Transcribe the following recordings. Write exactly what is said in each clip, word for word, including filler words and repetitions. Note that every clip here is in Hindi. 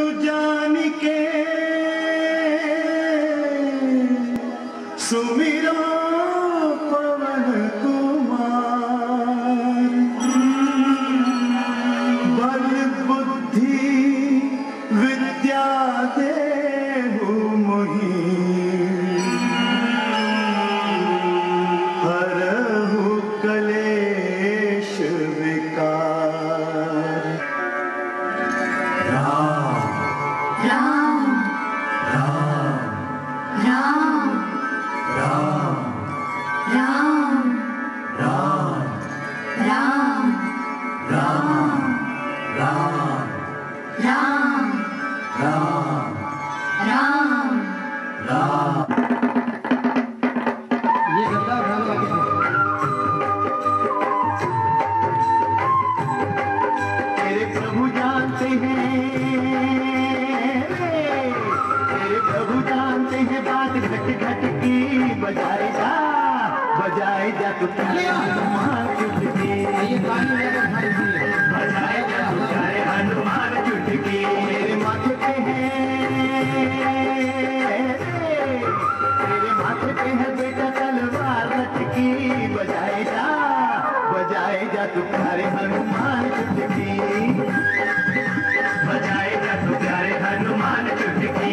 जान के सुमिरो पवन कुमार। बल बुद्धि विद्या देहु मोहि, हरहु कलेश विकार। राम राम राम राम राम राम राम राम राम राम राम राम राम राम। ये गद्दार राम लगे थे। तेरे प्रभु जानते हैं, तेरे प्रभु जानते हैं बात घट घट की। बजाए जा बजाए जा तू तारे हनुमान चुटकी। ये गाने वाले भाई जी हैं। बजाए जा तू तारे हनुमान चुटकी। तेरे माथे पे है, तेरे माथे पे है बेटा तलवार लटकी। बजाए जा बजाए जा तू तारे हनुमान चुटकी। बजाए जा तू प्यारे हनुमान चुटकी।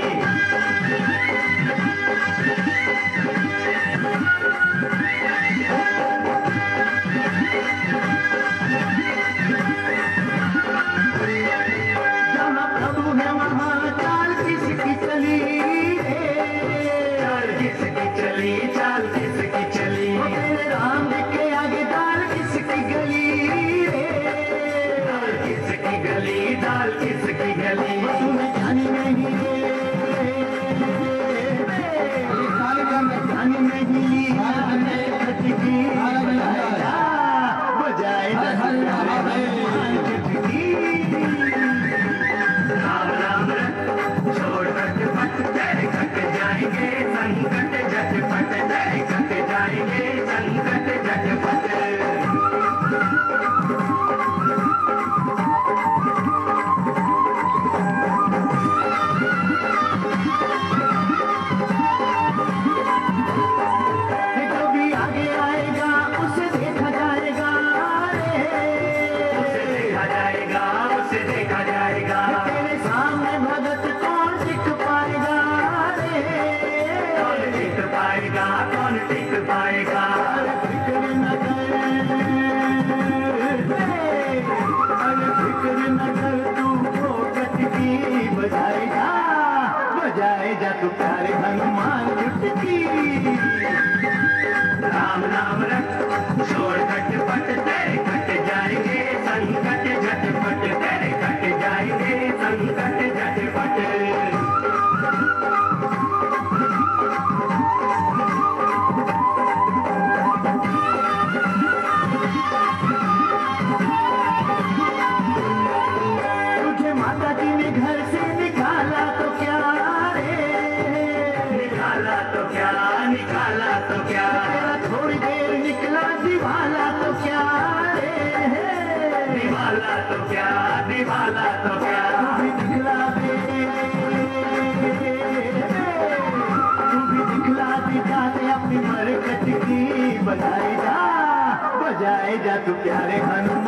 जहाँ प्रभु है वहाँ चाल किसकी चली है। चाल किसकी चली, चाल किसकी चली। तेरे राम के आगे दाल किसकी गली रे। दाल किसकी गली, दाल किसकी गली। तुम्हें जानी नहीं रे, ये काले जान रखे। जानी नहीं खटकी। बजाए जा बजाए जा हनुमान चुटकी। राम राम छोड़ कट पट तेरे कट जाएंगे संकट झटपट। तेरे कट जाएंगे संकट झटपट। जो भी आगे आएगा उसे देखा जाएगा रे। उसे देखा जाएगा, उसे देखा जाएगा। तेरे सामने भगत कौन टिक पाएगा रे। कौन टिक पाएगा, कौन टिक पाएगा। अरे फिक्र न कर, अरे फिक्र न कर तू फोकट की। बजाए जा बजाए जा तू प्यारे हनुमान चुटकी। राम नाम रख छोड़ कट पट तेरे कट जाएंगे संकट झटपट। तेरे कट जाएंगे संकट झटपट। तुझे माता जी ने घर से निकाला तो क्या रे। निकाला तो क्या, निकाला तो क्या। तेरा थोड़ी देर निकला दिवाला तो क्या रे। दिवाला तो क्या, दिवाला तो क्या। तू भी दिखला दे, तू भी दिखला दे जाते अपनी मरकट की। बजाए जा बजाए जा तू प्यारे हनुमान